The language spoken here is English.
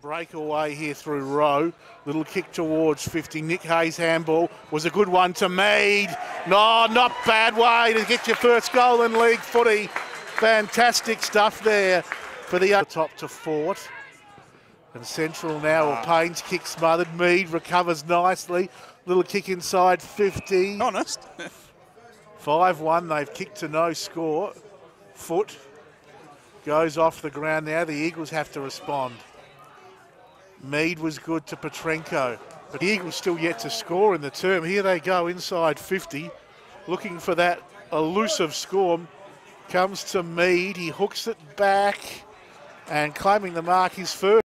breakaway here through row. Little kick towards 50. Nick Hayes' handball was a good one to Mead. No, not bad way to get your first goal in league footy. Fantastic stuff there for the top to Fort. And Central now, Payne's kick smothered. Mead recovers nicely. Little kick inside 50. Honest. 5-1, they've kicked to no score. Foot goes off the ground now. The Eagles have to respond. Mead was good to Petrenko, but the Eagles still yet to score in the term. Here they go inside 50, looking for that elusive score. Comes to Mead, he hooks it back, and claiming the mark is first.